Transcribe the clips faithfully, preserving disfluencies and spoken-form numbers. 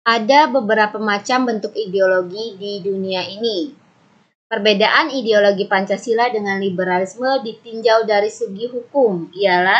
Ada beberapa macam bentuk ideologi di dunia ini. Perbedaan ideologi Pancasila dengan liberalisme ditinjau dari segi hukum ialah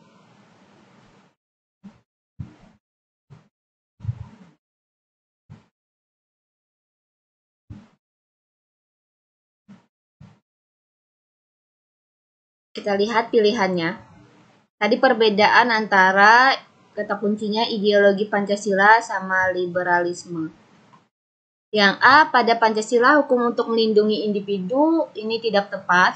kita lihat pilihannya. Tadi perbedaan antara kata kuncinya ideologi Pancasila sama liberalisme. Yang A, pada Pancasila hukum untuk melindungi individu ini tidak tepat.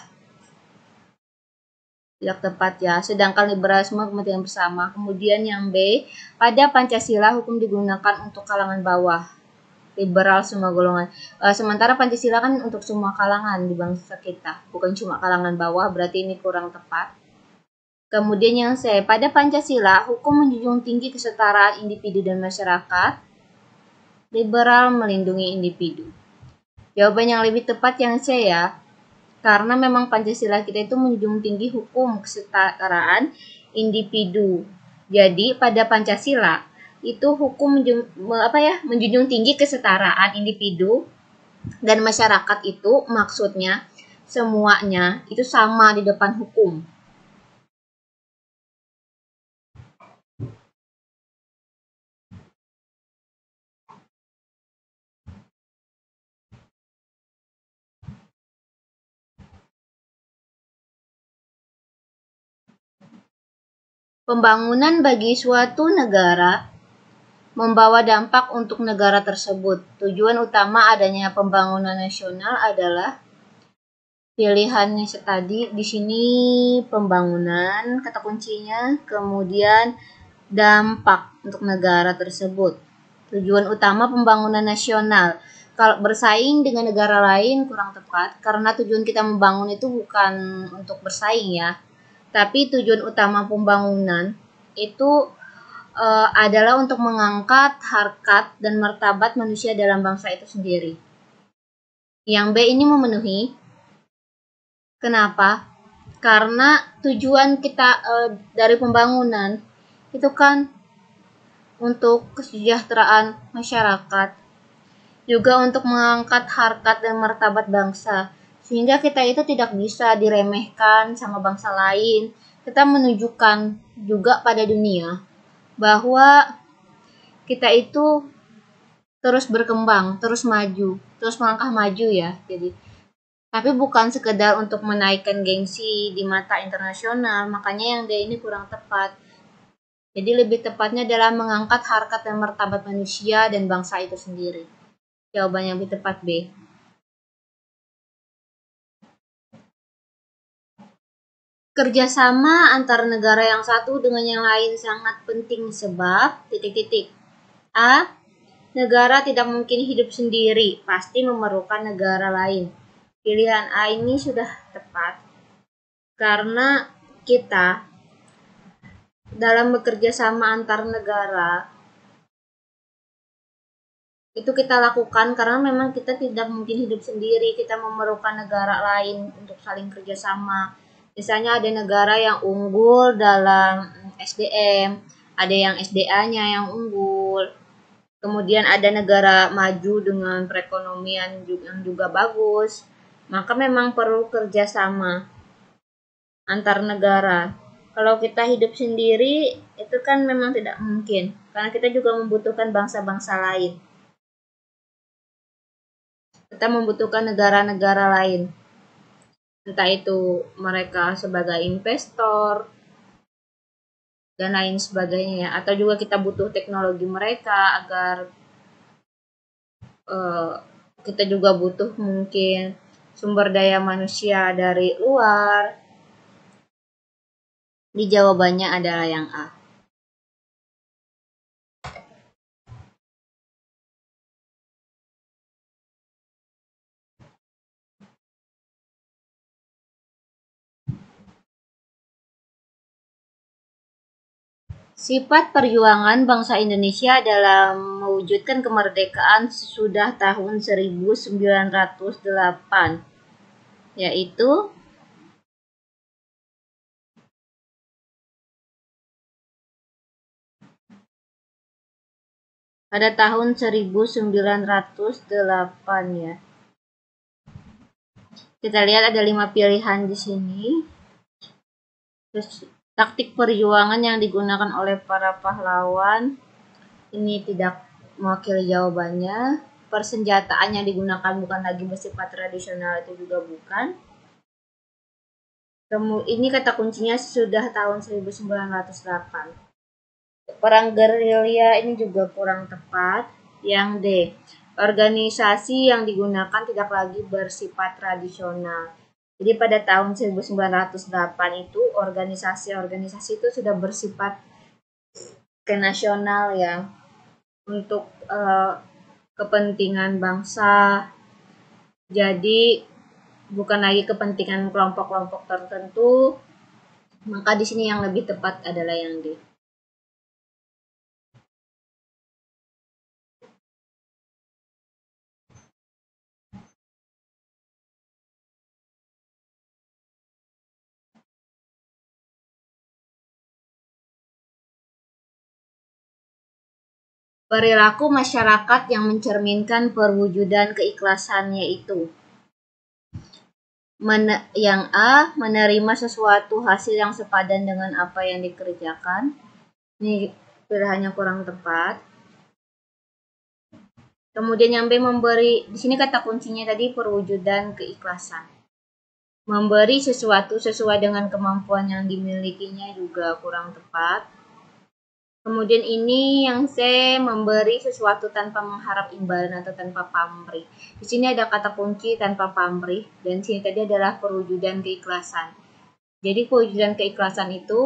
Tidak tepat ya. Sedangkan liberalisme kepentingan bersama. Kemudian yang B, pada Pancasila hukum digunakan untuk kalangan bawah. Liberal semua golongan. E, sementara Pancasila kan untuk semua kalangan di bangsa kita. Bukan cuma kalangan bawah, berarti ini kurang tepat. Kemudian yang C, pada Pancasila hukum menjunjung tinggi kesetaraan individu dan masyarakat. Liberal melindungi individu. Jawaban yang lebih tepat yang C ya. Karena memang Pancasila kita itu menjunjung tinggi hukum kesetaraan individu. Jadi pada Pancasila itu hukum menjunjung, apa ya, menjunjung tinggi kesetaraan individu dan masyarakat itu maksudnya semuanya itu sama di depan hukum. Pembangunan bagi suatu negara membawa dampak untuk negara tersebut. Tujuan utama adanya pembangunan nasional adalah pilihannya tadi di sini pembangunan kata kuncinya, kemudian dampak untuk negara tersebut. Tujuan utama pembangunan nasional. Kalau bersaing dengan negara lain kurang tepat karena tujuan kita membangun itu bukan untuk bersaing ya. Tapi tujuan utama pembangunan itu e, adalah untuk mengangkat harkat dan martabat manusia dalam bangsa itu sendiri. Yang B ini memenuhi. Kenapa? Karena tujuan kita e, dari pembangunan itu kan untuk kesejahteraan masyarakat, juga untuk mengangkat harkat dan martabat bangsa. Sehingga kita itu tidak bisa diremehkan sama bangsa lain. Kita menunjukkan juga pada dunia bahwa kita itu terus berkembang, terus maju, terus melangkah maju ya. Jadi, tapi bukan sekedar untuk menaikkan gengsi di mata internasional. Makanya yang D ini kurang tepat. Jadi lebih tepatnya adalah mengangkat harkat dan martabat manusia dan bangsa itu sendiri. Jawaban yang lebih tepat B. Kerjasama antar negara yang satu dengan yang lain sangat penting sebab titik-titik. A. Negara tidak mungkin hidup sendiri, pasti memerlukan negara lain. Pilihan A ini sudah tepat. Karena kita dalam bekerja sama antar negara itu kita lakukan karena memang kita tidak mungkin hidup sendiri, kita memerlukan negara lain untuk saling kerjasama. Misalnya ada negara yang unggul dalam S D M, ada yang S D A-nya yang unggul. Kemudian ada negara maju dengan perekonomian yang juga bagus. Maka memang perlu kerjasama antar negara. Kalau kita hidup sendiri, itu kan memang tidak mungkin. Karena kita juga membutuhkan bangsa-bangsa lain. Kita membutuhkan negara-negara lain. Entah itu mereka sebagai investor dan lain sebagainya, atau juga kita butuh teknologi mereka agar uh, kita juga butuh mungkin sumber daya manusia dari luar. Di jawabannya adalah yang A. Sifat perjuangan bangsa Indonesia dalam mewujudkan kemerdekaan sesudah tahun seribu sembilan ratus delapan, yaitu pada tahun seribu sembilan ratus delapan ya. Kita lihat ada lima pilihan di sini. Terus taktik perjuangan yang digunakan oleh para pahlawan ini tidak mewakili jawabannya. Persenjataan yang digunakan bukan lagi bersifat tradisional, itu juga bukan. Kemudian ini kata kuncinya sudah tahun seribu sembilan ratus delapan. Perang gerilya ini juga kurang tepat. Yang D, organisasi yang digunakan tidak lagi bersifat tradisional. Jadi pada tahun seribu sembilan ratus delapan itu organisasi-organisasi itu sudah bersifat kenasional ya, untuk uh, kepentingan bangsa. Jadi bukan lagi kepentingan kelompok-kelompok tertentu. Maka di sini yang lebih tepat adalah yang D. Perilaku masyarakat yang mencerminkan perwujudan keikhlasannya itu. Men yang A, menerima sesuatu hasil yang sepadan dengan apa yang dikerjakan. Ini pilihannya kurang tepat. Kemudian yang B, memberi, di sini kata kuncinya tadi perwujudan keikhlasan. Memberi sesuatu sesuai dengan kemampuan yang dimilikinya juga kurang tepat. Kemudian ini yang C, memberi sesuatu tanpa mengharap imbalan atau tanpa pamrih. Di sini ada kata kunci tanpa pamrih, dan sini tadi adalah perwujudan keikhlasan. Jadi perwujudan keikhlasan itu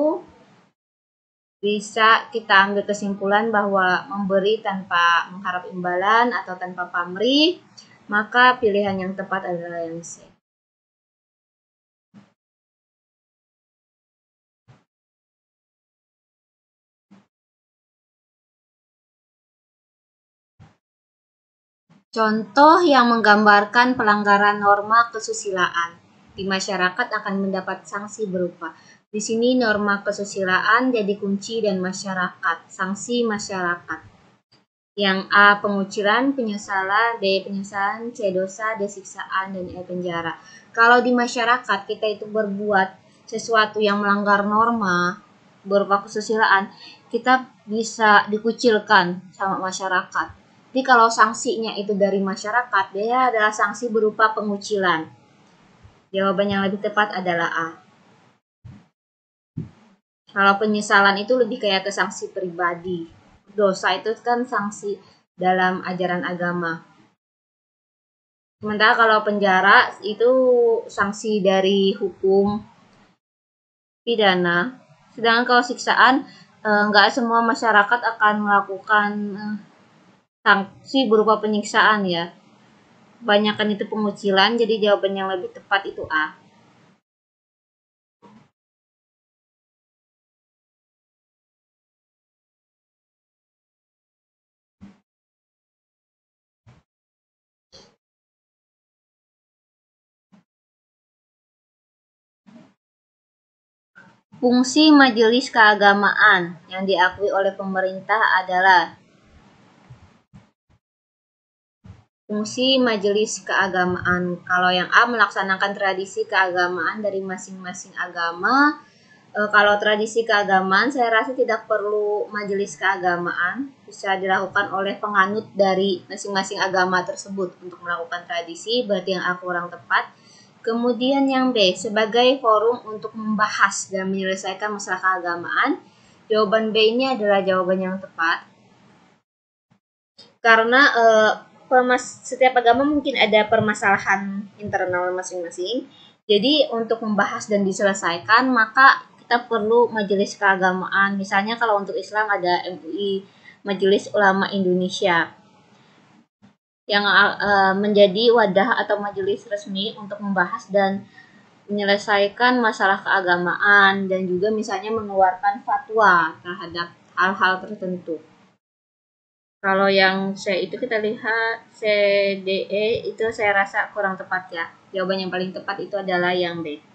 bisa kita ambil kesimpulan bahwa memberi tanpa mengharap imbalan atau tanpa pamrih, maka pilihan yang tepat adalah yang C. Contoh yang menggambarkan pelanggaran norma kesusilaan di masyarakat akan mendapat sanksi berupa. Di sini norma kesusilaan jadi kunci dan masyarakat, sanksi masyarakat. Yang A, pengucilan, penyesalan, B, penyesalan, C, dosa, D, siksaan, dan E, penjara. Kalau di masyarakat kita itu berbuat sesuatu yang melanggar norma berupa kesusilaan, kita bisa dikucilkan sama masyarakat. Jadi kalau sanksinya itu dari masyarakat, dia adalah sanksi berupa pengucilan. Jawaban yang lebih tepat adalah A. Kalau penyesalan itu lebih kayak ke sanksi pribadi. Dosa itu kan sanksi dalam ajaran agama. Sementara kalau penjara itu sanksi dari hukum pidana. Sedangkan kalau siksaan, enggak semua masyarakat akan melakukan sanksi berupa penyiksaan ya. Kebanyakan itu pengucilan, jadi jawaban yang lebih tepat itu A. Fungsi majelis keagamaan yang diakui oleh pemerintah adalah fungsi majelis keagamaan. Kalau yang A, melaksanakan tradisi keagamaan dari masing-masing agama. E, kalau tradisi keagamaan saya rasa tidak perlu majelis keagamaan, bisa dilakukan oleh penganut dari masing-masing agama tersebut untuk melakukan tradisi, berarti yang A kurang tepat. Kemudian yang B, sebagai forum untuk membahas dan menyelesaikan masalah keagamaan. Jawaban B ini adalah jawaban yang tepat. Karena e, permas setiap agama mungkin ada permasalahan internal masing-masing. Jadi untuk membahas dan diselesaikan, maka kita perlu majelis keagamaan. Misalnya kalau untuk Islam ada M U I, Majelis Ulama Indonesia, yang uh, menjadi wadah atau majelis resmi untuk membahas dan menyelesaikan masalah keagamaan dan juga misalnya mengeluarkan fatwa terhadap hal-hal tertentu. Kalau yang C itu kita lihat C, D, E itu saya rasa kurang tepat ya. Jawaban yang paling tepat itu adalah yang B.